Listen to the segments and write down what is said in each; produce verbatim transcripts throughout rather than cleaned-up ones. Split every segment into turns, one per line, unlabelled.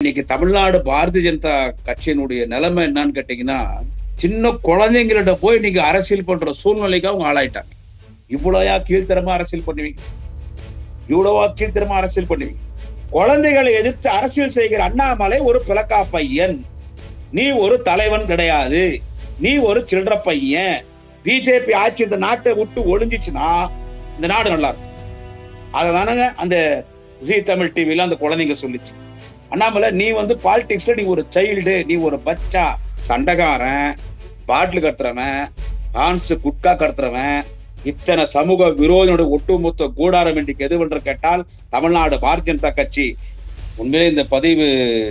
இன்னைக்கு தமிழ்நாடு பாரதிய ஜனதா கட்சியினுடைய நிலைமை என்னன்னு கேட்டீங்கன்னா, சின்ன குழந்தைங்கள்ட்ட போய் நீங்க அரசியல் பண்ற சூழ்நிலைக்கு அவங்க ஆளாயிட்டாங்க. இவ்வளோயா கீழ்த்தரமா அரசியல் பண்ணுவீங்க? இவ்வளவா கீழ்த்தரமா அரசியல் பண்ணுவீங்க? குழந்தைகளை எதிர்த்து அரசியல் செய்கிற அண்ணாமலை ஒரு பிளக்கா பையன். நீ ஒரு தலைவன் கிடையாது. நீ ஒரு சில்லற பையன். பிஜேபி ஆட்சி இந்த நாட்டை விட்டு ஒளிஞ்சிச்சுன்னா இந்த நாடு நல்லா இருக்கும். அததானங்க அந்த ஜி தமிழ் டிவில அந்த குழந்தைங்க சொல்லிச்சு. அண்ணாமலை, நீ வந்து பாலிடிக்ஸ்ல நீ ஒரு சைல்டு, நீ ஒரு பச்சா, சண்டைக்காரன், பாட்டில் கட்டுறவன், ஹான்ஸ் குட்கா கடத்துறவன், இத்தனை சமூக விரோதியோட ஒட்டுமொத்த கூடாரம் இன்றைக்கு எதுவென்று கேட்டால் தமிழ்நாடு பாரதிய ஜனதா கட்சி. உண்மையிலே இந்த பதிவு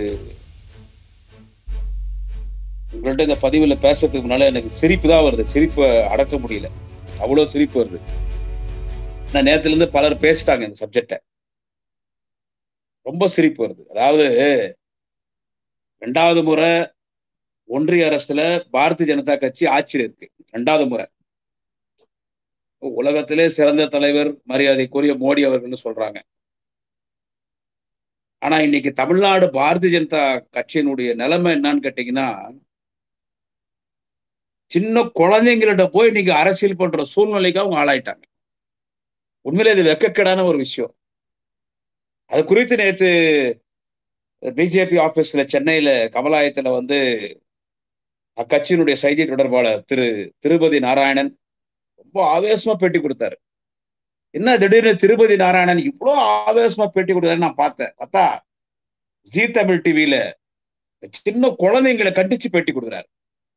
உங்கள்கிட்ட இந்த பதிவுல பேசுறதுக்கு முன்னால எனக்கு சிரிப்பு தான் வருது. சிரிப்பை அடக்க முடியல, அவ்வளவு சிரிப்பு வருது. நான் நேத்துல இருந்து பலர் பேசிட்டாங்க இந்த சப்ஜெக்ட, ரொம்ப சிரிப்பு வருது. அதாவது ரெண்டாவது முறை ஒன்றிய அரசுல பாரதிய ஜனதா கட்சி ஆட்சியில் இருக்கு. ரெண்டாவது முறை உலகத்திலே சிறந்த தலைவர் மரியாதைக்குரிய மோடி அவர்கள்னு சொல்றாங்க. ஆனா இன்னைக்கு தமிழ்நாடு பாரதிய ஜனதா கட்சியினுடைய நிலைமை என்னன்னு கேட்டீங்கன்னா, சின்ன குழந்தைங்கள்ட்ட போய் நீங்க அரசியல் பண்ற சூழ்நிலைக்கு அவங்க ஆளாயிட்டாங்க. உண்மையிலே இது வெக்கக்கேடான ஒரு விஷயம். அது குறித்து நேற்று பிஜேபி ஆபீஸ்ல சென்னையில கமலாயத்துல வந்து அக்கட்சியினுடைய செய்தி தொடர்பாளர் திரு திருபதி நாராயணன் ரொம்ப ஆவேசமா பேட்டி கொடுத்தாரு. என்ன திடீர்னு திருபதி நாராயணன் இவ்வளவு ஆவேசமா பேட்டி கொடுத்தாரு நான் பார்த்தேன். பார்த்தா ஜி தமிழ் டிவியில சின்ன குழந்தைங்களை கண்டிச்சு பேட்டி கொடுக்குறாரு.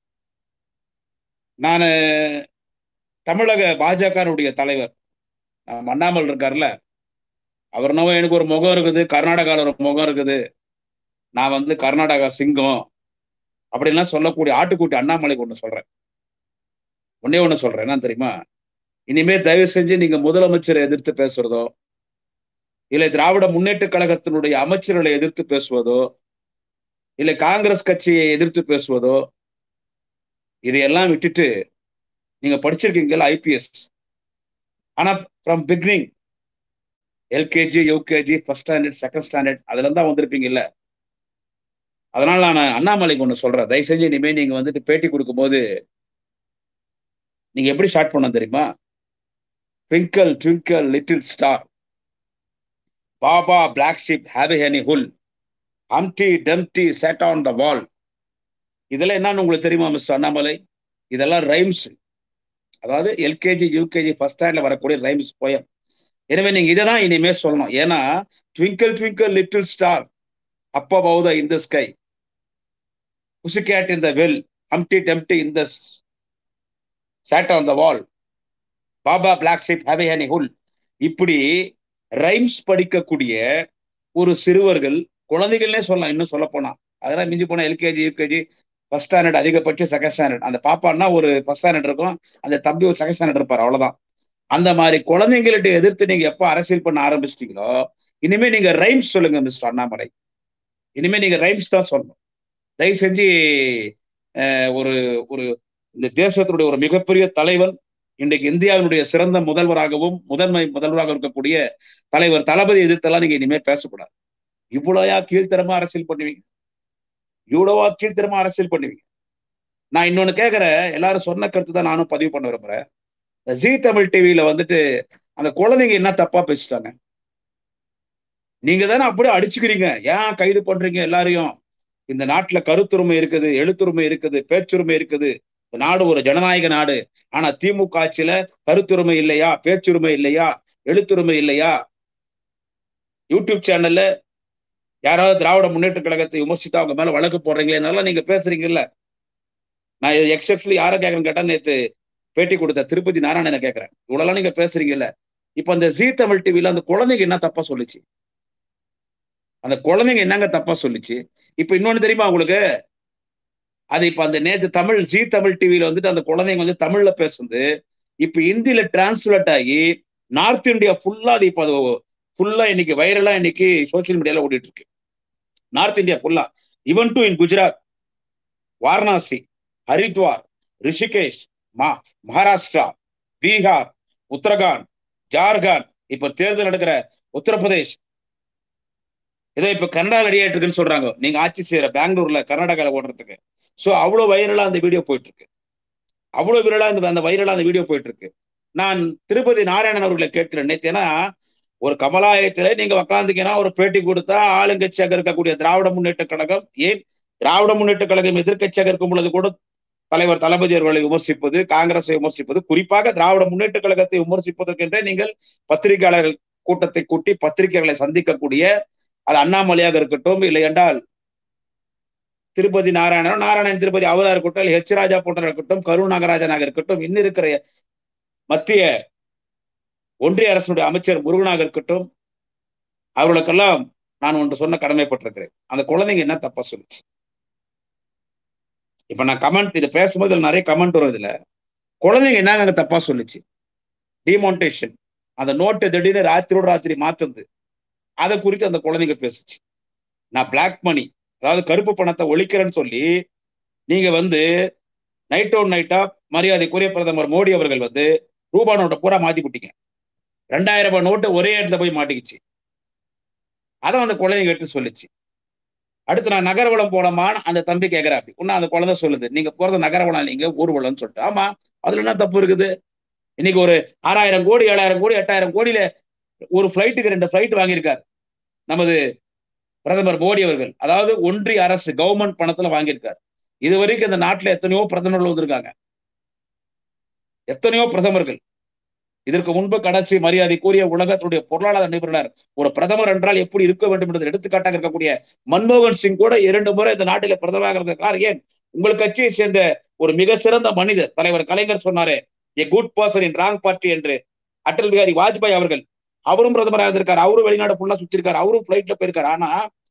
நான் தமிழக பாஜகனுடைய தலைவர் அண்ணாமலை இருக்காருல்ல, அவர் என்னவோ எனக்கு ஒரு முகம் இருக்குது, கர்நாடகாவில் ஒரு முகம் இருக்குது, நான் வந்து கர்நாடகா சிங்கம் அப்படின்லாம் சொல்லக்கூடிய ஆட்டுக்குட்டி அண்ணாமலைக்கு ஒண்ணு சொல்றேன். ஒன்னே ஒண்ணு சொல்றேன், என்ன தெரியுமா? இனிமே தயவு செஞ்சு நீங்க முதலமைச்சரை எதிர்த்து பேசுறதோ, இல்லை திராவிட முன்னேற்ற கழகத்தினுடைய அமைச்சர்களை எதிர்த்து பேசுவதோ, இல்லை காங்கிரஸ் கட்சியை எதிர்த்து பேசுவதோ, இதையெல்லாம் விட்டுட்டு நீங்க படிச்சிருக்கீங்களா ஐபிஎஸ். ஆனா from beginning LKG, UKG, first standard, second standard அதுல இருந்தா வந்திருப்பீங்கல்ல. அதனால நான் அண்ணாமலைக்கு ஒண்ணு சொல்றேன், தயவு செஞ்சு இனிமே நீங்க வந்துட்டு பேட்டி கொடுக்கும் போது நீங்க எப்படி ஸ்டார்ட் பண்ண தெரியுமா? Twinkle twinkle little star, baa baa black sheep have any wool, humpty dumpty sat on the wall. இதெல்லாம் என்னன்னு உங்களுக்கு தெரியுமா மிஸ்டர் அண்ணாமலை? இதெல்லாம் ரைம்ஸ். அதாவது எல்கேஜி, யூகேஜி, ஃபர்ஸ்ட் ஸ்டாண்டர்ட்ல வரக்கூடிய ரைம்ஸ் போயம். எனவே நீங்க இதை தான் இனிமே சொல்லணும். ஏன்னா twinkle twinkle little star up above the in the sky, pussycat in the well, humpty dumpty in the sat on the wall, baa baa black sheep have any wool. இப்படி ரைம்ஸ் படிக்கக்கூடிய ஒரு சிறுவர்கள், குழந்தைகள்னே சொல்லலாம். இன்னும் சொல்ல போனா அதெல்லாம் மிஞ்சி போனா எல்கேஜி, யூகேஜி, ஃபர்ஸ்ட் ஸ்டாண்டர்ட், அதிகபட்சம் செகண்ட் ஸ்டாண்டர்ட். அந்த பாப்பான்னா ஒரு ஃபர்ஸ்ட் ஸ்டாண்டர்ட் இருக்கும், அந்த தம்பி ஒரு செகண்ட் ஸ்டாண்டர்ட் இருப்பார், அவ்வளவுதான். அந்த மாதிரி குழந்தைங்கள்ட்ட எதிர்த்து நீங்க எப்ப அரசியல் பண்ண ஆரம்பிச்சிட்டீங்களோ, இனிமே நீங்க ரைம்ஸ் சொல்லுங்க மிஸ்டர் அண்ணாமலை. இனிமே நீங்க ரைம்ஸ் தான் சொல்லணும். தயவு செஞ்சு ஒரு ஒரு இந்த தேசத்தினுடைய ஒரு மிகப்பெரிய தலைவன், இன்றைக்கு இந்தியாவினுடைய சிறந்த முதல்வராகவும் முதன்மை முதல்வராக இருக்கக்கூடிய தலைவர் தளபதி எதிர்த்தெல்லாம் நீங்க இனிமே பேசக்கூடாது. இவ்வளோயா கீழ்த்தரமா அரசியல் பண்ணுவீங்க? இவ்வளவா கீழ்த்தரமா அரசியல் பண்ணுவீங்க? நான் இன்னொன்னு கேட்கிறேன், எல்லாரும் சொன்ன கருத்து தான் நானும் பதிவு பண்ண விரும்புறேன். ஜி தமிழ் டிவியில வந்துட்டு அந்த குழந்தைங்க என்ன தப்பா பேசிட்டாங்க? நீங்க தானே அப்படியே அடிச்சுக்கிறீங்க. ஏன் கைது பண்றீங்க எல்லாரையும்? இந்த நாட்டுல கருத்துரிமை இருக்குது, எழுத்துரிமை இருக்குது, பேச்சுரிமை இருக்குது. இந்த நாடு ஒரு ஜனநாயக நாடு. ஆனா திமுக ஆட்சியில கருத்துரிமை இல்லையா, பேச்சுரிமை இல்லையா, எழுத்துரிமை இல்லையா? யூடியூப் சேனல்ல யாராவது திராவிட முன்னேற்ற கழகத்தை விமர்சித்தா அவங்க மேல வழக்கு போடுறீங்களே, நல்லா நீங்க பேசுறீங்கல்ல. நான் எக்ஸப்ஷனலி யாரை கேட்கறேன்னு கேட்டா, நேற்று பேட்டி கொடுத்த திருப்பதி நாராயணனை கேட்கிறேன். இவ்வளவு நீங்க பேசுறீங்கல்ல, இப்ப அந்த ஜி தமிழ் டிவில அந்த குழந்தைங்க என்ன தப்பா சொல்லிச்சு? அந்த குழந்தைங்க என்னங்க தப்பா சொல்லிச்சு? இப்ப இன்னொன்னு தெரியுமா உங்களுக்கு? அது இப்ப அந்த நேற்று தமிழ் ஜி தமிழ் டிவியில வந்துட்டு அந்த குழந்தைங்க வந்து தமிழ்ல பேசுறது இப்ப இந்தியில டிரான்ஸ்லேட் ஆகி நார்த் இந்தியா ஃபுல்லா அது இப்ப அது ஃபுல்லா இன்னைக்கு வைரலா இன்னைக்கு சோசியல் மீடியால ஓடிட்டு இருக்கு. நார்த் இந்தியா ஃபுல்லா, even to in Gujarat, Varanasi, Haridwar, Rishikesh, மா மகாராஷ்டிரா, பீகார், உத்தரகாண்ட், ஜார்க்கண்ட், இப்ப தேர்தல் நடக்கிற உத்தரப்பிரதேஷ், ஏதோ இப்ப கன்னடா ரெடி ஆயிட்டு இருக்குன்னு சொல்றாங்க, நீங்க ஆட்சி செய்யற பெங்களூர்ல கர்நாடகால ஓடுறதுக்கு. சோ அவ்வளவு வைரலா அந்த வீடியோ போயிட்டு இருக்கு. அவ்வளவு விரலா அந்த அந்த வைரலா அந்த வீடியோ போயிட்டு இருக்கு. நான் திருப்பதி நாராயணன் அவர்களை கேட்கிறேன் நேத்து. ஏன்னா ஒரு கமலாயத்துல நீங்க உக்காந்துக்கீங்கன்னா ஒரு பேட்டி கொடுத்தா ஆளுங்கட்சியாக இருக்கக்கூடிய திராவிட முன்னேற்ற கழகம், ஏன் திராவிட முன்னேற்ற கழகம் எதிர்க்கட்சியாக இருக்கும் பொழுது கூட தலைவர் தளபதி அவர்களை விமர்சிப்பது, காங்கிரஸை விமர்சிப்பது, குறிப்பாக திராவிட முன்னேற்ற கழகத்தை விமர்சிப்பதற்கென்றே நீங்கள் பத்திரிகையாளர்கள் கூட்டத்தை கூட்டி பத்திரிகைகளை சந்திக்கக்கூடிய, அது அண்ணாமலையாக இருக்கட்டும், இல்லை என்றால் திருப்பதி நாராயணன் நாராயணன் திருப்பதி அவரா இருக்கட்டும், ஹெச் ராஜா போன்ற இருக்கட்டும், கரு நாகராஜனாக இருக்கட்டும், இன்னும் இருக்கிற மத்திய ஒன்றிய அரசுடைய அமைச்சர் முருகனாக இருக்கட்டும், அவர்களுக்கெல்லாம் நான் ஒன்று சொன்ன கடமைப்பட்டிருக்கிறேன். அந்த குழந்தைங்க என்ன தப்பா சொல்லுச்சு? இப்ப நான் கமெண்ட் இதை பேசும்போது நிறைய கமெண்ட் வரும். இதுல குழந்தைங்க என்னங்க தப்பா சொல்லுச்சு? டிமான்டேஷன், அந்த நோட்டு திடீர்னு ராத்திரோட ராத்திரி மாத்துறது, அதை குறித்து அந்த குழந்தைங்க பேசுச்சு. நான் பிளாக் மணி, அதாவது கருப்பு பணத்தை ஒழிக்கிறேன்னு சொல்லி நீங்க வந்து நைட் ஓன் நைட்டா மரியாதைக்குரிய பிரதமர் மோடி அவர்கள் வந்து ரூபா நோட்டை பூரா மாத்தி போட்டீங்க. ரெண்டாயிரம் ரூபாய் நோட்டு ஒரே இடத்துல போய் மாட்டிக்கிச்சு. அதான் அந்த குழந்தைங்க எடுத்து சொல்லிச்சு. அடுத்து நான் நகர்வளம் போனமான்னு அந்த தம்பி கேட்கிறாப்பி. இன்னும் அந்த குழந்தை சொல்லுது, நீங்க போறது நகர்வளம், நீங்க ஊர்வலம்னு சொல்லிட்டு. ஆமா, அதுல என்ன தப்பு இருக்குது? இன்னைக்கு ஒரு ஆறாயிரம் கோடி ஏழாயிரம் கோடி எட்டாயிரம் கோடியில ஒரு பிளைட்டுக்கு ரெண்டு பிளைட் வாங்கியிருக்காரு நமது பிரதமர் மோடி அவர்கள். அதாவது ஒன்றிய அரசு கவர்மெண்ட் பணத்துல வாங்கியிருக்காரு. இது வரைக்கும் இந்த நாட்டுல எத்தனையோ பிரதமர்கள் வந்திருக்காங்க, எத்தனையோ பிரதமர்கள். இதற்கு முன்பு கடைசி மரியாதைக்குரிய உலகத்துடைய பொருளாதார நிபுணர் ஒரு பிரதமர் என்றால் எப்படி இருக்க வேண்டும் என்பதை எடுத்துக்காட்டாக இருக்கக்கூடிய மன்மோகன் சிங் கூட இரண்டு முறை இந்த நாட்டில பிரதமராக இருந்திருக்கார். ஏன்? உங்கள் கட்சியை சேர்ந்த ஒரு மிக சிறந்த மனிதர் தலைவர் கலைஞர் சொன்னாரே, a good person in wrong party என்று, அடல் பிகாரி வாஜ்பாய் அவர்கள், அவரும் பிரதமராக இருந்திருக்காரு. அவரும் வெளிநாடு ஃபுல்லா சுத்திருக்காரு, அவரும் பிளைட்ல போயிருக்காரு. ஆனா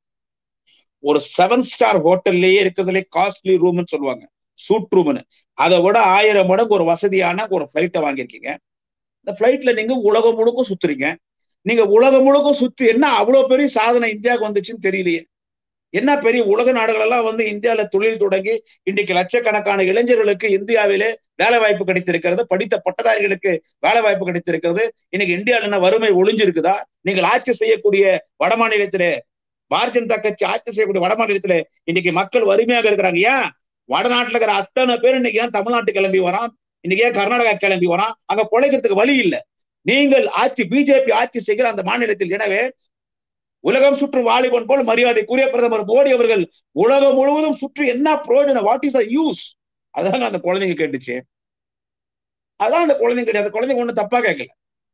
ஒரு செவன் ஸ்டார் ஹோட்டல்லையே இருக்கிறதுலே காஸ்ட்லி ரூம்னு சொல்லுவாங்க, சூட் ரூம்னு, அதை விட ஆயிரம் மடங்கு ஒரு வசதியான ஒரு பிளைட்டை வாங்கியிருக்கீங்க. இந்த பிளைட்ல நீங்க உலகம் முழுக்க சுத்துறீங்க. நீங்க உலகம் முழுக்க சுத்தி என்ன அவ்வளவு பெரிய சாதனை இந்தியாவுக்கு வந்துச்சுன்னு தெரியலையே. என்ன பெரிய உலக நாடுகள் எல்லாம் வந்து இந்தியாவில தொழில் தொடங்கி இன்றைக்கு லட்சக்கணக்கான இளைஞர்களுக்கு இந்தியாவிலே வேலை வாய்ப்பு கிடைத்திருக்கிறது, படித்த பட்டதாரிகளுக்கு வேலை வாய்ப்பு கிடைத்திருக்கிறது. இன்னைக்கு இந்தியாவில் என்ன வறுமை ஒளிஞ்சிருக்குதா? நீங்கள் ஆட்சி செய்யக்கூடிய வட மாநிலத்திலே, பாரதிய ஜனதா கட்சி ஆட்சி செய்யக்கூடிய வட மாநிலத்திலே இன்னைக்கு மக்கள் வறுமையாக இருக்கிறாங்க. ஏன்? வடநாட்டுல இருக்கிற அத்தனை பேர் இன்னைக்கு ஏன் தமிழ்நாட்டு கிளம்பி வரான்? இன்னைக்கு ஏன் கர்நாடகா கிளம்பி வரான்? அங்க பிழைக்கிறதுக்கு வழி இல்லை. நீங்கள் ஆட்சி பிஜேபி ஆட்சி செய்கிற அந்த மாநிலத்தில். எனவே உலகம் சுற்றும் வாலிபன் போல் மரியாதைக்குரிய பிரதமர் மோடி அவர்கள் உலகம் முழுவதும் சுற்றி என்ன பிரயோஜனம்? What is the use? அதாங்க அந்த குழந்தைங்க கேட்டுச்சு. அதான் அந்த குழந்தைங்க, அந்த குழந்தைங்க ஒண்ணு தப்பா கேட்கல.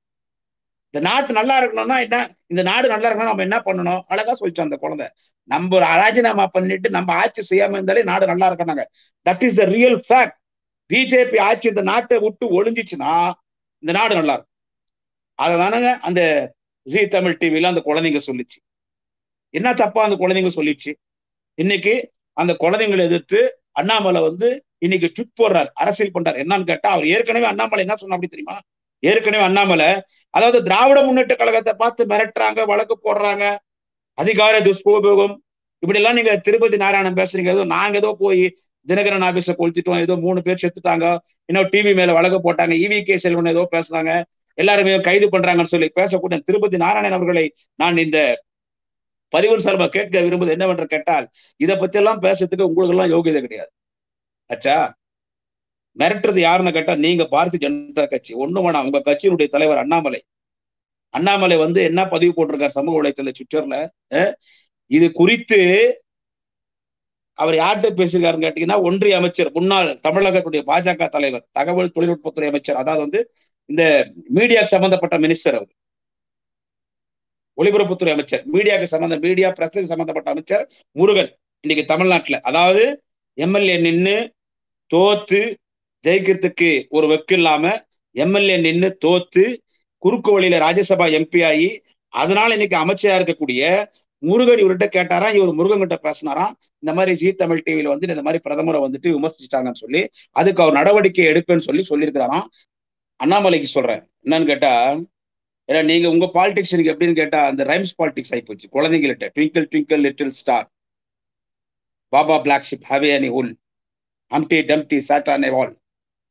இந்த நாட்டு நல்லா இருக்கணும்னா என்ன, இந்த நாடு நல்லா இருக்கணும், நம்ம என்ன பண்ணணும்? அழகா சொல்லிச்சோம் அந்த குழந்தை. நம்ம ஒரு ராஜினாமா பண்ணிட்டு நம்ம ஆட்சி செய்யாம இருந்தாலே நாடு நல்லா இருக்கணுங்க. That is the real fact. BJP ஆட்சி இந்த நாட்டை விட்டு ஒளிஞ்சிச்சுன்னா இந்த நாடு நல்லா இருக்கும். அததானங்க அந்த ஜி தமிழ் டிவில அந்த குழந்தைங்க சொல்லிச்சு. என்ன தப்பா அந்த குழந்தைங்க சொல்லிச்சு? இன்னைக்கு அந்த குழந்தைங்களை எதிர்த்து அண்ணாமலை வந்து இன்னைக்கு ட்விட் போடுறாரு, அரசியல் பண்றாரு. என்னன்னு கேட்டா, அவர் ஏற்கனவே அண்ணாமலை என்ன சொன்ன அப்படி தெரியுமா? ஏற்கனவே அண்ணாமலை, அதாவது திராவிட முன்னேற்ற கழகத்தை பார்த்து மிரட்டுறாங்க, வழக்கு போடுறாங்க, அதிகார துஷ்பிரயோகம், இப்படி எல்லாம் நீங்க திருப்பதி நாராயணன் பேசுறீங்க. ஏதோ நாங்க ஏதோ போய் தினகரன் ஆபீஸை கொளுத்திட்டோம், ஏதோ மூணு பேர் செத்துட்டாங்க, இன்னும் டிவி மேல வழக்கு போட்டாங்க, இவி கே செல்வன் ஏதோ பேசுறாங்க, எல்லாருமே கைது பண்றாங்கன்னு சொல்லி பேசக்கூடிய திருப்பதி நாராயணன் அவர்களை நான் இந்த பதிவு சார்பா கேட்க விரும்புவது என்னவென்று கேட்டால், இதை பத்தி எல்லாம் பேசுறதுக்கு உங்களுக்கு எல்லாம் யோகியதை கிடையாது. அச்சா, மிரட்டுறது யாருன்னு கேட்டா நீங்க பாரதிய ஜனதா கட்சி. ஒண்ணு வேணாம், உங்க கட்சியினுடைய தலைவர் அண்ணாமலை. அண்ணாமலை வந்து என்ன பதிவு போட்டிருக்காரு சமூக வலைத்தள ட்விட்டர்ல, இது குறித்து அவர் யார்கிட்ட பேசியிருக்காருன்னு கேட்டீங்கன்னா, ஒன்றிய அமைச்சர், முன்னாள் தமிழகத்துடைய பாஜக தலைவர், தகவல் தொழில்நுட்பத்துறை அமைச்சர், அதாவது வந்து இந்த மீடியா சம்பந்தப்பட்ட மினிஸ்டர், அவர் ஒலிபரப்புத்துறை அமைச்சர், மீடியாவுக்கு சம்பந்த மீடியா பிரஸ் சம்பந்தப்பட்ட அமைச்சர் முருகன். இன்னைக்கு தமிழ்நாட்டுல அதாவது எம்எல்ஏ நின்று தோத்து ஜெயிக்கிறதுக்கு ஒரு வெக்கு இல்லாம, எம்எல்ஏ நின்று தோத்து குறுக்கு வழியில ராஜ்யசபா எம்பி ஆகி அதனால இன்னைக்கு அமைச்சரா இருக்கக்கூடிய முருகன் இவர்கிட்ட கேட்டாராம், இவர் முருகன் கிட்ட பேசினாராம், இந்த மாதிரி ஜி தமிழ் டிவியில வந்து இந்த மாதிரி பிரதமரை வந்துட்டு விமர்சிச்சிட்டாங்கன்னு சொல்லி அதுக்கு அவர் நடவடிக்கை எடுப்பேன்னு சொல்லி சொல்லியிருக்கிறாராம். அண்ணாமலைக்கு சொல்றேன் என்னன்னு கேட்டா, ஏன்னா நீங்க உங்க பாலிடிக்ஸ் எனக்கு எப்படின்னு கேட்டா அந்த ரைம்ஸ் பாலிடிக்ஸ் ஆகி போச்சு. குழந்தைங்கள்ட்ட twinkle twinkle little star, baa baa black sheep have any wool, humpty dumpty sat on a wall,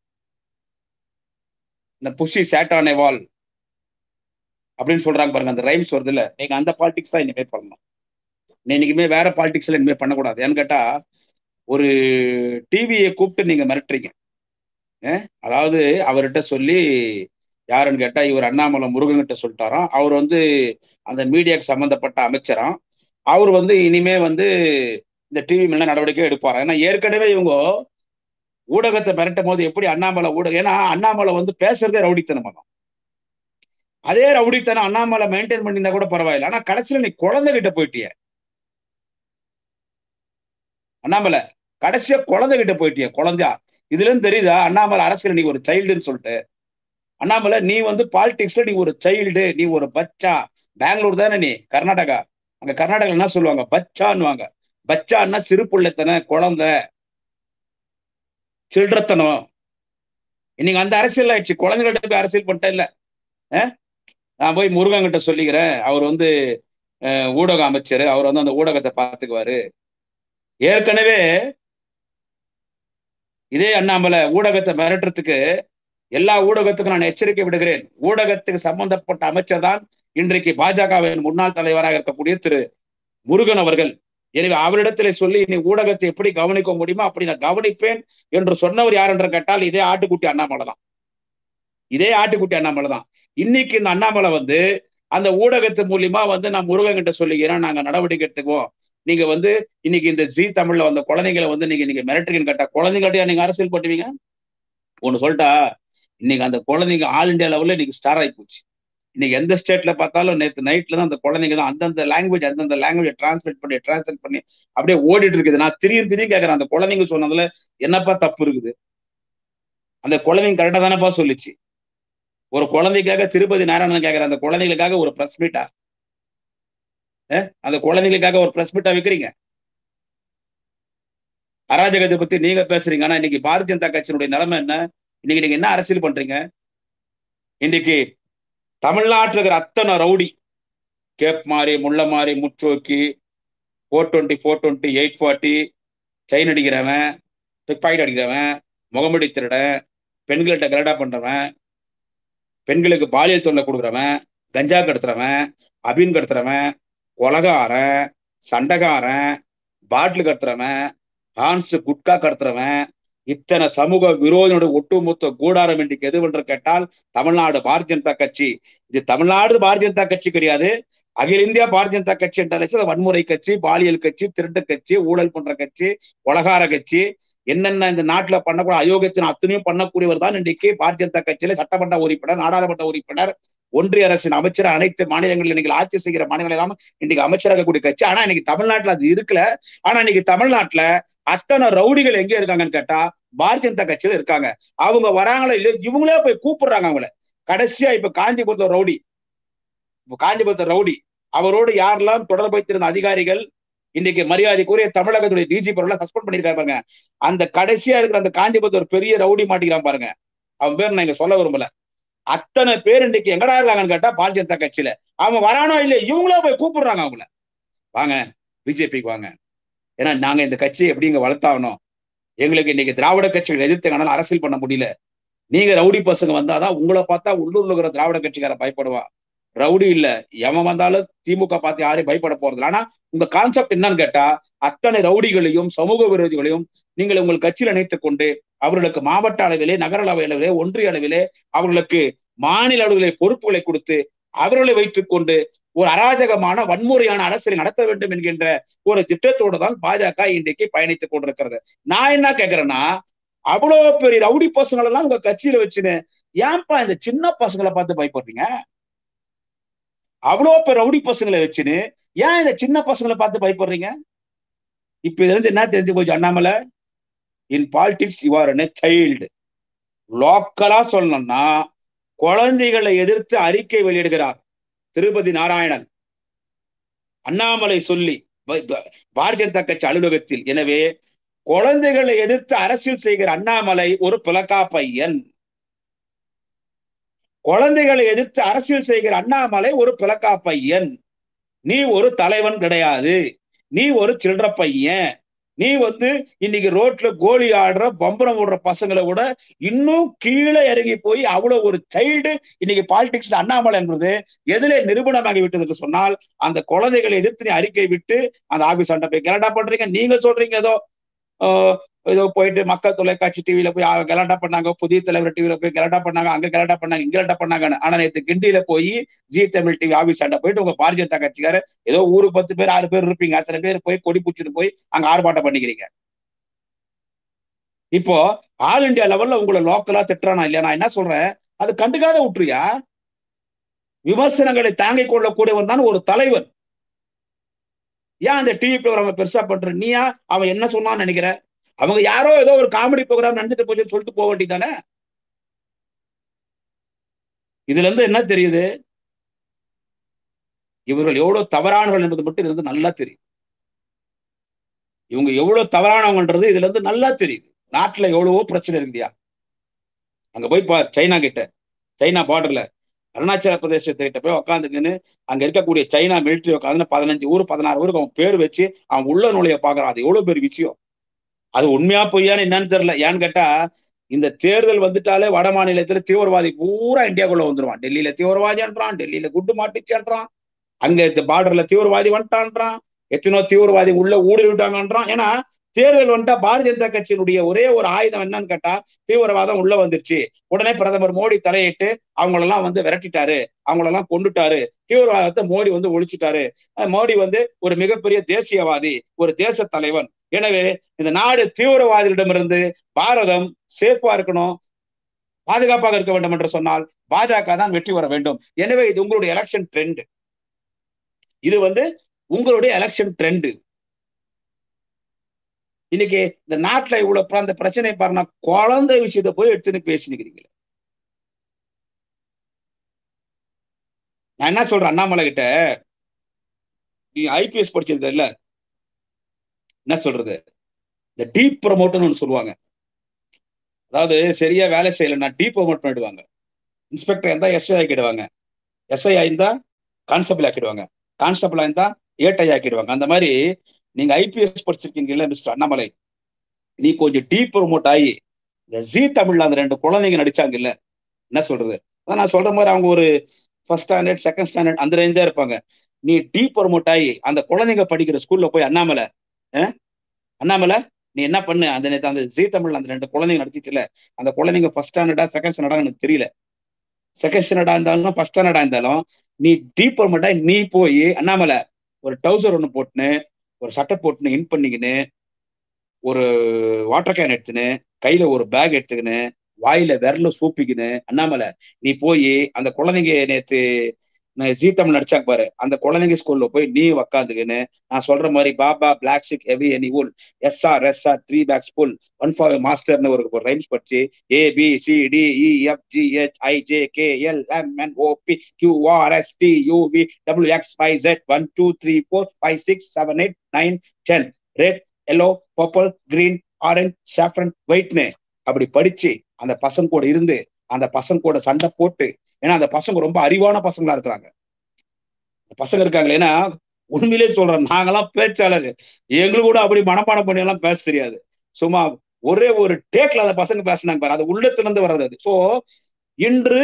இந்த pussy sat on a wall அப்படின்னு சொல்றாங்க பாருங்க, அந்த ரைம்ஸ் வருது இல்ல, நீங்க அந்த பாலிடிக்ஸ் தான் இனிமேல் பண்ணணும். நீ இன்னைக்குமே வேற பாலிடிக்ஸ்ல இனிமே பண்ணக்கூடாது. ஏன்னு கேட்டா ஒரு டிவியை கூப்பிட்டு நீங்க மிரட்டுறீங்க. அஹ், அதாவது அவர்கிட்ட சொல்லி யாருன்னு கேட்டா இவர் அண்ணாமலை முருகன் கிட்ட சொல்லிட்டாராம். அவர் வந்து அந்த மீடியாக்கு சம்பந்தப்பட்ட அமைச்சராம். அவர் வந்து இனிமே வந்து இந்த டிவி மேல நடவடிக்கை எடுப்பாராம். ஏன்னா ஏற்கனவே இவங்க ஊடகத்தை மிரட்டும் போது எப்படி அண்ணாமலை ஊடகம், ஏன்னா அண்ணாமலை வந்து பேசுறதே ரவுடித்தனமா தான். அதே ரவுடித்தனம் அண்ணாமலை மெயின்டைன் பண்ணியிருந்தா கூட பரவாயில்ல. ஆனா கடைசியில நீ குழந்தைகிட்ட போயிட்டிய அண்ணாமலை, கடைசியா குழந்தைகிட்ட போயிட்டிய குழந்தையா. இதுல இருந்து தெரியுதா அண்ணாமலை அரசியல் நீ ஒரு சைல்டுன்னு சொல்லிட்டு. அண்ணாமலை நீ வந்து பாலிடிக்ஸ்ல நீ ஒரு சைல்டு, நீ ஒரு பச்சா. பெங்களூர் தானே நீ, கர்நாடகா. அங்க கர்நாடகா என்ன சொல்லுவாங்க, பச்சான்னுவாங்க. பச்சான்னா சிறு பிள்ளைத்தன, குழந்தை, சில்றத்தனம். இன்னைக்கு அந்த அரசியல் ஆயிடுச்சு. குழந்தைகிட்ட போய் அரசியல் பண்ணிட்டேன் இல்ல. அஹ்? நான் போய் முருகன் கிட்ட சொல்லிக்கிறேன், அவர் வந்து அஹ், ஊடக அமைச்சர், அவர் வந்து அந்த ஊடகத்தை பார்த்துக்குவாரு. ஏற்கனவே இதே அண்ணாமலை ஊடகத்தை மிரட்டுறதுக்கு எல்லா ஊடகத்துக்கும் நான் எச்சரிக்கை விடுகிறேன். ஊடகத்துக்கு சம்பந்தப்பட்ட அமைச்சர் தான் இன்றைக்கு பாஜகவின் முன்னாள் தலைவராக இருக்கக்கூடிய திரு முருகன் அவர்கள். எனவே அவரிடத்திலே சொல்லி நீ ஊடகத்தை எப்படி கவனிக்க முடியுமோ அப்படி நான் கவனிப்பேன் என்று சொன்னவர் யார் என்று கேட்டால் இதே ஆட்டுக்குட்டி அண்ணாமலை தான். இதே ஆட்டுக்குட்டி அண்ணாமலை தான். இன்னைக்கு இந்த அண்ணாமலை வந்து அந்த ஊடகத்து மூலியமா வந்து நான் முருகன் கிட்ட சொல்லிக்கிறேன், நாங்க நடவடிக்கை எடுத்துக்குவோம். நீங்க வந்து இன்னைக்கு இந்த ஜி தமிழ்ல வந்த குழந்தைங்களை வந்து நீங்க நீங்க மிரட்டுறீங்கன்னு கேட்டா குழந்தைங்கள்ட்ட நீங்க அரசியல் பண்ணுவீங்க. ஒண்ணு சொல்லிட்டா, இன்னைக்கு அந்த குழந்தைங்க ஆல் இந்தியா லெவல்ல இன்னைக்கு ஸ்டார் ஆகி போச்சு. இன்னைக்கு எந்த ஸ்டேட்ல பார்த்தாலும் நேற்று நைட்ல தான் அந்த குழந்தைங்க தான் அந்தந்த லாங்குவேஜ் அந்தந்த லாங்குவேஜ் டிரான்ஸ்லேட் பண்ணி டிரான்ஸ்லேட் பண்ணி அப்படியே ஓடிட்டு இருக்குது. நான் திரியும் திரியும் கேட்கறேன், அந்த குழந்தைங்க சொன்னதுல என்னப்பா தப்பு இருக்குது? அந்த குழந்தைங்க கரெக்டா தானேப்பா சொல்லிச்சு. ஒரு குழந்தைக்காக திருப்பதி நாராயணன் கேட்கிற அந்த குழந்தைகளுக்காக ஒரு பிரஸ் மீட்டா? அந்த குழந்தைகளுக்காக ஒரு பிரஸ் மீட்டா வைக்கிறீங்க? அராஜகத்தை பத்தி நீங்க பேசுறீங்க. ஆனா இன்னைக்கு பாரதிய ஜனதா கட்சியினுடைய நிலைமை என்ன? இன்னைக்கு நீங்க என்ன அரசியல் பண்றீங்க? இன்னைக்கு தமிழ்நாட்டில் இருக்கிற அத்தனை ரவுடி, கேப் மாறி, முள்ள மாறி, முற்றோக்கி, four twenty four twenty eight forty, chain அடிக்கிறவன், பிக் பாக்கெட் அடிக்கிறவன், முகமுடி திருடன், பெண்கள்கிட்ட கலடா பண்றவன், பெண்களுக்கு பாலியல் தொல்லை கொடுக்குறவன், கஞ்சா கடத்துறவன், அபின் கடத்துறவன், கொலகாரன், சண்டைக்காரன், பாட்டில் கடத்துறவன், ஹான்ஸ் குட்கா கடத்துறவன், இத்தனை சமூக விரோதினுடைய ஒட்டுமொத்த கூடாரம் இன்றைக்கு எது என்று கேட்டால் தமிழ்நாடு பாரதிய ஜனதா கட்சி. இது தமிழ்நாடு பாரதிய ஜனதா கட்சி கிடையாது, அகில இந்தியா பாரதிய ஜனதா கட்சி என்றாலே வன்முறை கட்சி, பாலியல் கட்சி, திருட்டு கட்சி, ஊழல் பண்ற கட்சி, கொலகார கட்சி, என்னென்ன இந்த நாட்டுல பண்ணக்கூட அயோக்கியத்தின் அத்தனையும் பண்ணக்கூடியவர் தான் இன்றைக்கு பாரதிய ஜனதா கட்சியில சட்டமன்ற உறுப்பினர், நாடாளுமன்ற உறுப்பினர், ஒன்றிய அரசின் அமைச்சர், அனைத்து மாநிலங்களில் நீங்கள் ஆட்சி செய்கிற மாநிலங்கள் எல்லாம் இன்னைக்கு அமைச்சராக கூடிய கட்சி. ஆனா இன்னைக்கு தமிழ்நாட்டுல அது இருக்கல. ஆனா இன்னைக்கு தமிழ்நாட்டுல அத்தனை ரவுடிகள் எங்க இருக்காங்கன்னு கேட்டா பாரதிய ஜனதா கட்சியில இருக்காங்க. அவங்க வராங்களோ இல்லையோ இவங்களே போய் கூப்பிடுறாங்க அவங்கள. கடைசியா இப்ப காஞ்சிபுரத்துல ரவுடி, இப்ப காஞ்சிபுரத்துல ரவுடி அவரோடு யாரெல்லாம் தொடர்பு வைத்திருந்த அதிகாரிகள் இன்னைக்கு மரியாதைக்குரிய தமிழகத்துடைய டிஜிபி அவர்கள் சஸ்பெண்ட் பண்ணிருக்காரு பாருங்க. அந்த கடைசியா இருக்கிற அந்த காஞ்சிபுரத்துல ஒரு பெரிய ரவுடி மாட்டிக்கிறான் பாருங்க, அவன் பேர் நான் இங்க சொல்ல விரும்பல. அத்தனை பேர் இன்னைக்கு எங்கடா இருக்காங்கன்னு கேட்டா பாரதிய ஜனதா கட்சியில. அவன் வரானோ இல்லையா இவங்களே போய் கூப்பிடுறாங்க அவங்கள, வாங்க பிஜேபிக்கு வாங்க. ஏன்னா நாங்க இந்த கட்சியை எப்படி இங்க வளர்த்தாகணும், எங்களுக்கு இன்னைக்கு திராவிட கட்சிகள் எதிர்த்தனால அரசியல் பண்ண முடியல. நீங்க ரவுடி பசங்க வந்தாதான் உங்களை பார்த்தா உள்ளூர்ல இருக்கிற திராவிட கட்சிக்கார பயப்படுவா. ரவுடி இல்ல, எவன் வந்தாலும் திமுக பார்த்து யாரையும் பயப்பட போறது. ஆனா உங்க கான்செப்ட் என்னன்னு கேட்டா அத்தனை ரவுடிகளையும் சமூக விரோதிகளையும் நீங்கள் உங்கள் கட்சியில் இணைத்துக் கொண்டு அவர்களுக்கு மாவட்ட அளவிலே, நகர அளவிலே, ஒன்றிய அளவிலே, அவர்களுக்கு மாநில அளவிலே பொறுப்புகளை கொடுத்து அவர்களை வைத்துக் கொண்டு ஒரு அராஜகமான வன்முறையான அரசியலை நடத்த வேண்டும் என்கின்ற ஒரு திட்டத்தோடு தான் பாஜக இன்றைக்கு பயணித்துக் கொண்டிருக்கிறது. நான் என்ன கேட்கிறேன்னா, அவ்வளவு பெரிய ரவுடி பசங்களை எல்லாம் உங்க கட்சியில வச்சுன்னு ஏன்பா இந்த சின்ன பசங்களை பார்த்து பயப்படுறீங்க? அவ்வளவு பேர் ரவுடி பசங்களை வச்சுன்னு ஏன் இந்த சின்ன பசங்களை பார்த்து பயப்படுறீங்க? இப்ப இதுல இருந்து என்ன தெரிஞ்சு போச்சு Annamalai, in politics you are a child. லோக்கலா சொல்லணும்னா குழந்தைகளை எதிர்த்து அறிக்கை வெளியிடுகிறார் திருப்பதி நாராயணன், அண்ணாமலை சொல்லி பாரதிய ஜனதா கட்சி அலுவலகத்தில். எனவே குழந்தைகளை எதிர்த்து அரசியல் செய்கிற அண்ணாமலை ஒரு பிளக்கா பையன். குழந்தைகளை எதிர்த்து அரசியல் செய்கிற அண்ணாமலை ஒரு பிளக்கா பையன். நீ ஒரு தலைவன் கிடையாது, நீ ஒரு சில்லற பையன், நீ வந்து இன்னைக்கு ரோட்ல கோலி ஆடுற பம்பரம் ஓடுற பசங்களை விட இன்னும் கீழே இறங்கி போய் அவ்வளவு ஒரு சைல்டு இன்னைக்கு பாலிடிக்ஸ்ல அண்ணாமலை என்பது எதிலே நிரூபணமாகி விட்டது என்று சொன்னால், அந்த குழந்தைகளை எதிர்த்து நீ அறிக்கை விட்டு அந்த ஆபீஸ் ஆண்ட போய் கலாட்டா பண்றீங்க. நீங்க சொல்றீங்க ஏதோ ஏதோ போயிட்டு மக்கள் தொலைக்காட்சி டிவியில போய் கலாட்டா பண்ணாங்க, புதிய தலைவர் டிவியில போய் கலாட்டா பண்ணாங்க, அங்க கலாட்டா பண்ணாங்க, இங்க கலாட்டா பண்ணாங்கன்னு. ஆனா நேற்று கிண்டியில போய் ஜி தமிழ் டிவி ஆபீஸ் ஆண்ட போயிட்டு உங்க பாரதிய ஜனதா கட்சிக்கார ஏதோ ஊரு பத்து பேர் ஆறு பேர் இருப்பீங்க, அத்தனை பேர் போய் கொடி பூச்சிட்டு போய் அங்க ஆர்ப்பாட்டம் பண்ணிக்கிறீங்க. இப்போ ஆல் இண்டியா லெவல்ல உங்களை லோக்கலா திட்டுறானா இல்லையா? நான் என்ன சொல்றேன், அது கண்டுக்காத விட்டுருயா. விமர்சனங்களை தாங்கிக் கொள்ளக்கூடியவன் தான் ஒரு தலைவர். ஏன் அந்த டிவி ப்ரோக்ராம பெருசா பண்ற? நீயா அவன் என்ன சொன்னான்னு நினைக்கிற? அவங்க யாரோ ஏதோ ஒரு காமெடி ப்ரோக்ராம் நடந்துட்டு போச்சுன்னு சொல்லிட்டு போக வேண்டியதானே. இதுல இருந்து என்ன தெரியுது, இவர்கள் எவ்வளவு தவறானவர்கள் என்பது மட்டும் இதுல இருந்து நல்லா தெரியும். இவங்க எவ்வளவு தவறானவங்கன்றது இதுல இருந்து நல்லா தெரியுது. நாட்டுல எவ்வளவோ பிரச்சனை இருக்குதியா. அங்க போய் பார், சைனா கிட்ட, சைனா பார்டர்ல அருணாச்சல பிரதேசத்துக்கிட்ட போய் உட்காந்துக்குன்னு அங்க இருக்கக்கூடிய சைனா மிலிட்டரி உட்காந்து பதினஞ்சு ஊர் பதினாறு ஊருக்கு அவன் பேர் வச்சு அவன் உள்ள நுழைய பாக்குறான். அது எவ்வளவு பெரிய விஷயம். அது உண்மையா பொய்யான்னு என்னன்னு தெரியல. ஏன்னு கேட்டா, இந்த தேர்தல் வந்துட்டாலே வட மாநிலத்துல தீவிரவாதி பூரா இந்தியாக்குள்ள வந்துருவான். டெல்லியில தீவிரவாதின்றான், டெல்லியில குண்டு மாட்டுச்சுன்றான், அங்க பார்டர்ல தீவிரவாதி வந்துட்டான்றான், எத்தனோ தீவிரவாதி உள்ள ஊடுருவிட்டாங்கன்றான். ஏன்னா தேர்தல் வந்துட்டா பாரதிய ஜனதா கட்சியினுடைய ஒரே ஒரு ஆயுதம் என்னன்னு கேட்டா தீவிரவாதம் உள்ள வந்துருச்சு. உடனே பிரதமர் மோடி தலையிட்டு அவங்களெல்லாம் வந்து விரட்டிட்டாரு, அவங்களெல்லாம் கொண்டுட்டாரு, தீவிரவாதத்தை மோடி வந்து ஒழிச்சிட்டாரு. மோடி வந்து ஒரு மிகப்பெரிய தேசியவாதி, ஒரு தேச தலைவன். எனவே இந்த நாடு தீவிரவாதிகளிடமிருந்து பாரதம் சேஃபா இருக்கணும், பாதுகாப்பாக இருக்க வேண்டும் என்று சொன்னால் பாஜக தான் வெற்றி பெற வேண்டும். எனவே இது உங்களுடைய எலெக்ஷன் ட்ரெண்ட். இது வந்து உங்களுடைய எலெக்ஷன் ட்ரெண்ட். இன்னைக்கு இந்த நாட்டுல இவ்வளவு அந்த பிரச்சனை பாருங்க, குழந்தை விஷயத்தை போய் எடுத்துன்னு பேசினுக்கிறீங்க. நான் என்ன சொல்றேன், அண்ணாமலை கிட்ட நீ ஐபிஎஸ் படிச்சிருக்க இல்ல, என்ன சொல்றது, இந்த டீப் ப்ரமோட்னு சொல்லுவாங்க. அதாவது சரியா வேலை செய்யலைன்னா டீப் ப்ரமோட் பண்ணிடுவாங்க. இன்ஸ்பெக்டர் இருந்தா எஸ்ஐ ஆக்கிடுவாங்க, எஸ்ஐ ஆயிருந்தா கான்ஸ்டபிள் ஆக்கிடுவாங்க, கான்ஸ்டபிள் ஆயிருந்தா ஏட்டை ஆக்கிடுவாங்க. அந்த மாதிரி நீங்க ஐபிஎஸ் படிச்சிருக்கீங்கல்ல மிஸ்டர் அண்ணாமலை, நீ கொஞ்சம் டீப் ப்ரமோட் ஆகி இந்த ஜி தமிழ்ல அந்த ரெண்டு குழந்தைங்க நடிச்சாங்க இல்ல, என்ன சொல்றது, அதான் நான் சொல்ற மாதிரி அவங்க ஒரு ஃபர்ஸ்ட் ஸ்டாண்டர்ட் செகண்ட் ஸ்டாண்டர்ட் அந்த ரேஞ்ச் தான் இருப்பாங்க. நீ டீப் ப்ரமோட் ஆகி அந்த குழந்தைங்க படிக்கிற ஸ்கூல்ல போய் அண்ணாமலை அண்ணாமலை நீ என்ன பண்ணு, அந்த நேற்று அந்த ஜி தமிழ்ல அந்த ரெண்டு குழந்தைங்க நடிச்சிச்சுல, அந்த குழந்தைங்க ஃபர்ஸ்ட் ஸ்டாண்டர்டா செகண்ட் ஸ்டாண்டர்டா எனக்கு தெரியல, செகண்ட் ஸ்டாண்டர்டா இருந்தாலும் ஃபர்ஸ்ட் ஸ்டாண்டர்டா இருந்தாலும் நீ டீப் ப்ரமோட் ஆகி நீ போய் அண்ணாமலை ஒரு டவுசர் ஒன்று போட்டுன்னு ஒரு சட்டை போட்டுன்னு இன் பண்ணிக்கின்னு ஒரு வாட்டர் கேன் எடுத்துன்னு கையில ஒரு பேக் எடுத்துக்கின்னு வாயில விரல சூப்பிக்கின்னு அண்ணாமலை நீ போய் அந்த குழந்தைங்க நேத்து ஜி தமிழ் நடிச்சாங்க பாரு, அந்த குழந்தைங்க ஸ்கூல்ல போய் நீ உக்காந்துக்கின்னு நான் சொல்ற மாதிரி baa baa black sheep have any wool yes sir yes sir three bags full one for மாஸ்டர்னு ஒரு ரைம்ஸ் படிச்சு A B C D E F G H I J K L M N O P Q R S T U V W X Y Z one two three four five six seven eight nine ten red yellow purple green orange saffron ஒயிட்னு அப்படி படிச்சு அந்த பசங்க கூட இருந்து அந்த பசங்க கூட சண்டை போட்டு, ஏன்னா அந்த பசங்க ரொம்ப அறிவான பசங்களா இருக்கிறாங்க பசங்க இருக்காங்களே. ஏன்னா உண்மையிலே சொல்றேன், நாங்கெல்லாம் பேச்சாளர், எங்களுக்கு கூட அப்படி மனப்பாடம் பண்ணி எல்லாம் பேச தெரியாது. சும்மா ஒரே ஒரு டேக்ல அந்த பசங்க பேசினாங்க பாரு, அது உள்ளத்திலிருந்து வர்றது. அது சோ இன்று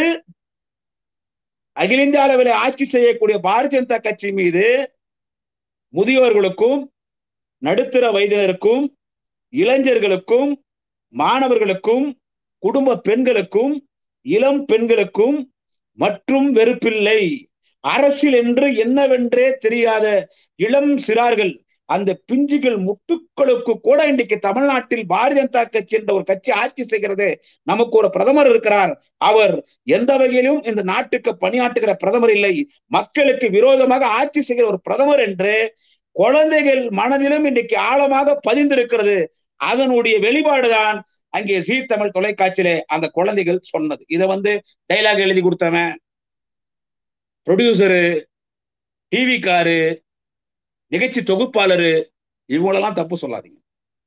அகில இந்திய அளவில் ஆட்சி செய்யக்கூடிய பாரதிய ஜனதா கட்சி மீது முதியோர்களுக்கும் நடுத்தர வயதினருக்கும் இளைஞர்களுக்கும் மாணவர்களுக்கும் குடும்ப பெண்களுக்கும் இளம் பெண்களுக்கும் மற்றும் வெறுப்பில்லை. அரசியல் என்று என்னவென்றே தெரியாத இளம் சிறார்கள், அந்த பிஞ்சுகள் முட்டுக்களுக்கு கூட இன்றைக்கு தமிழ்நாட்டில் பாரதிய ஜனதா கட்சி என்ற ஒரு கட்சி ஆட்சி செய்கிறது. நமக்கு ஒரு பிரதமர் இருக்கிறார், அவர் எந்த வகையிலும் இந்த நாட்டுக்கு பணியாற்றுகிற பிரதமர் இல்லை, மக்களுக்கு விரோதமாக ஆட்சி செய்கிற ஒரு பிரதமர் என்று குழந்தைகள் மனதிலும் இன்றைக்கு ஆழமாக பதிந்திருக்கிறது. அதனுடைய வெளிப்பாடுதான் அங்கே ஜீ தமிழ் தொலைக்காட்சியிலே அந்த குழந்தைகள் சொன்னது. இதை வந்து டைலாக் எழுதி கொடுத்தவன், ப்ரொடியூசரு, டிவிக்காரு, நிகழ்ச்சி தொகுப்பாளரு, இவங்களெல்லாம் தப்பு சொல்லாதீங்க,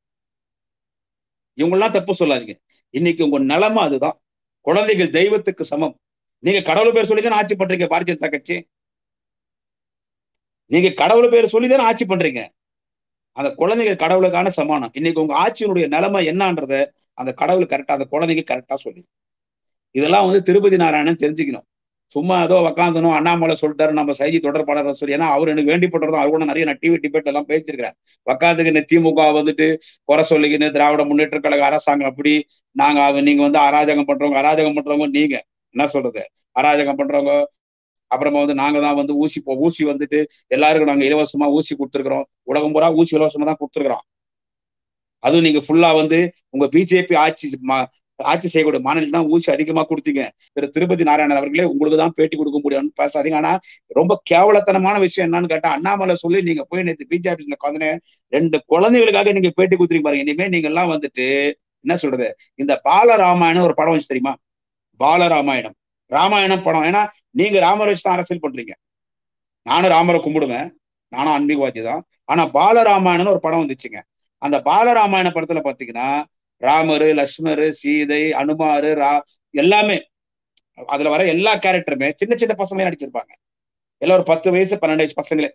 இவங்களெல்லாம் தப்பு சொல்லாதீங்க. இன்னைக்கு உங்க நிலைமை அதுதான். குழந்தைகள் தெய்வத்துக்கு சமம். நீங்க கடவுள் பேர் சொல்லிதான் ஆட்சி பண்றீங்க பாரதிய ஜனதா கட்சி, நீங்க கடவுள் பேர் சொல்லிதான் ஆட்சி பண்றீங்க. அந்த குழந்தைகள் கடவுளுக்கான சமானம். இன்னைக்கு உங்க ஆட்சியினுடைய நிலைமை என்னன்றத அந்த கடவுள் கரெக்டா அந்த குழந்தைங்க கரெக்டா சொல்லி இதெல்லாம் வந்து திருப்பதி நாராயணன் தெரிஞ்சுக்கணும். சும்மா ஏதோ உக்காந்தனும் அண்ணாமலை சொல்லிட்டாரு நம்ம செய்தி தொடர்பாளர் சொல்லி, ஏன்னா அவர் எனக்கு வேண்டிப்பட்டதும் அவர் கூட நிறைய நான் டிவி டிபேட் எல்லாம் பேசியிருக்கிறேன். உக்காந்துக்கின்னு திமுக வந்துட்டு குறை சொல்லிக்கின்னு திராவிட முன்னேற்ற கழக அரசாங்கம் அப்படி நாங்க நீங்க வந்து அராஜகம் பண்றவங்க அராஜகம் பண்றவங்க நீங்க என்ன சொல்றது அராஜகம் பண்றவங்க. அப்புறமா வந்து நாங்க தான் வந்து ஊசி போ ஊசி வந்துட்டு எல்லாருக்கும் நாங்க இலவசமா ஊசி கொடுத்துருக்குறோம். உலகம் பூரா ஊசி இலவசமா தான் கொடுத்துருக்குறோம். அதுவும் நீங்க ஃபுல்லா வந்து உங்க பிஜேபி ஆட்சி ஆட்சி செய்யக்கூடிய மாநிலம் தான் ஊசி அதிகமா கொடுத்தீங்க. திரு திருப்பதி நாராயணன் அவர்களே உங்களுக்கு தான் பேட்டி கொடுக்க முடியும்னு பேசாதீங்க. ஆனா ரொம்ப கேவலத்தனமான விஷயம் என்னன்னு கேட்டா அண்ணாமலை சொல்லி நீங்க போய் நேற்று பிஜேபி உட்காந்து ரெண்டு குழந்தைகளுக்காக நீங்க பேட்டி கொடுத்துருக்க பாருங்க. இனிமே நீங்க எல்லாம் வந்துட்டு என்ன சொல்றது இந்த பாலராமாயணம் ஒரு படம் வச்சு தெரியுமா? பாலராமாயணம் ராமாயணம் படம். ஏன்னா நீங்க ராமரை வச்சு தான் அரசியல் பண்றீங்க. நானும் ராமரை கும்பிடுவேன், நானும் அன்பிகவாதி தான். ஆனா பாலராமாயணம்னு ஒரு படம் வந்துச்சுங்க. அந்த பாலராமாயண படத்துல பாத்தீங்கன்னா ராமரு லட்சுமரு சீதை அனுமாரு ரா எல்லாமே அதுல வர எல்லா கேரக்டருமே சின்ன சின்ன பசங்களே நடிச்சிருப்பாங்க. எல்லாம் ஒரு பத்து வயசு பன்னெண்டு வயசு பசங்களே.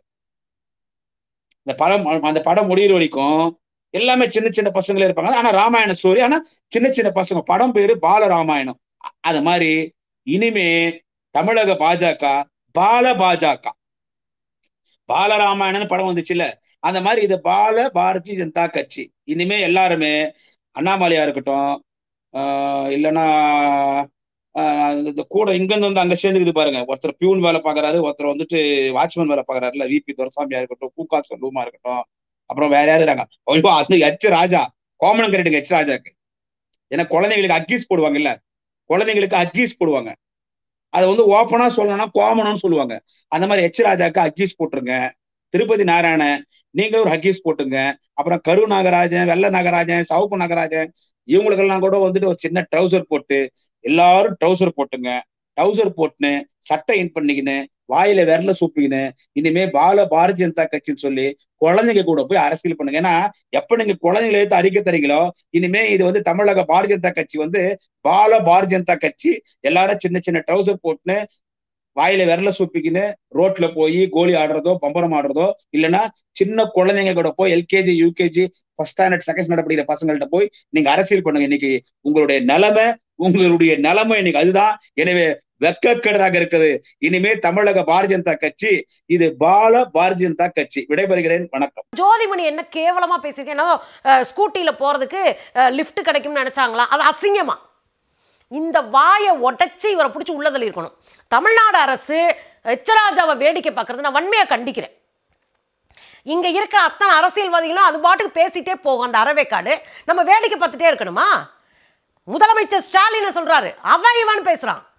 அந்த படம் அந்த படம் முடிகிற வரைக்கும் எல்லாமே சின்ன சின்ன பசங்களே இருப்பாங்க. ஆனா ராமாயண ஸ்டோரி, ஆனா சின்ன சின்ன பசங்க. படம் பேரு பாலராமாயணம். அது மாதிரி இனிமே தமிழக பாஜக பால பாஜக பாலராமாயணன் படம் வந்துச்சுல்ல, அந்த மாதிரி இது பால பாரதிய ஜனதா கட்சி. இனிமே எல்லாருமே அண்ணாமலையா இருக்கட்டும், ஆஹ் இல்லைன்னா இந்த கூட இங்கிருந்து வந்து அங்க சேர்ந்துக்கிட்டு பாருங்க, ஒருத்தர் பியூன் வேலை பாக்குறாரு, ஒருத்தர் வந்துட்டு வாட்ச்மேன் வேலை பாக்குறாருல, விபி துரசாமியா இருக்கட்டும், கூக்கா செல்வமா இருக்கட்டும், அப்புறம் வேற யாரு இருக்காங்க அது H Raja. Common credit H ராஜாக்கு. ஏன்னா குழந்தைங்களுக்கு அட்கீஸ் போடுவாங்கல்ல, குழந்தைங்களுக்கு அட்கீஸ் போடுவாங்க. அதை வந்து ஓப்பனா சொல்லணும்னா கோமனு சொல்லுவாங்க. அந்த மாதிரி எச் ராஜாக்கு அட்கீஸ் போட்டுருங்க. திருப்பதி நாராயணன் நீங்களும் ஒரு ஹக்கீஸ் போட்டுங்க. அப்புறம் கரு நாகராஜன், வெள்ள நாகராஜன், சவுப்பு நாகராஜன் இவங்களுக்கெல்லாம் கூட வந்துட்டு ஒரு சின்ன ட்ரௌசர் போட்டு எல்லாரும் ட்ரௌசர் போட்டுங்க. ட்ரௌசர் போட்டுன்னு சட்டை இன் பண்ணிக்கின்னு வாயில விரல சூப்பிக்கின்னு இனிமே பால பாரதிய ஜனதா கட்சின்னு சொல்லி குழந்தைங்க கூட போய் அரசியல் பண்ணுங்க. ஏன்னா எப்ப நீங்க குழந்தைங்களை எடுத்து அறிக்கை தரீங்களோ இனிமே இது வந்து தமிழக பாரதிய ஜனதா கட்சி வந்து பால பாரதிய ஜனதா கட்சி. எல்லாரும் சின்ன சின்ன ட்ரௌசர் போட்டுன்னு வாயில விரல சூப்பிக்கின்னு ரோட்ல போய் கோலி ஆடுறதோ பம்பரம் ஆடுறதோ இல்லைன்னா சின்ன குழந்தைங்க கூட போய் LKG UKG first standard second standard படிக்கிற பசங்கள்ட்ட போய் நீங்க அரசியல் பண்ணுங்க. இன்னைக்கு உங்களுடைய நிலைமை உங்களுடைய நிலைமை இன்னைக்கு அதுதான். எனவே வெக்கக்கேடாக இருக்குது. இனிமே தமிழக பாரதிய ஜனதா கட்சி இது பால பாரதிய ஜனதா கட்சி. விடைபெறுகிறேன். வணக்கம்.
ஜோதிமணி என்ன கேவலமா பேசியிருக்கேன். ஸ்கூட்டியில போறதுக்கு லிப்ட் கிடைக்கும்னு நினைச்சாங்களா? அது அசிங்கமா? இந்த வாயை உடைச்சு இவரை பிடிச்சி உள்ளதில் இருக்கணும். தமிழ்நாடு அரசு எச் ராஜாவை வேடிக்கை பார்க்கறது நான் வன்மையா கண்டிக்கிறேன். இங்க இருக்க அத்தனை அரசியல்வாதிகளும் அது பாட்டுக்கு பேசிட்டே போகும். அந்த அறவேக்காடு நம்ம வேடிக்கை பார்த்துட்டே இருக்கணுமா? முதலமைச்சர் ஸ்டாலின் சொல்றாரு, அவன் இவன் பேசுறான்.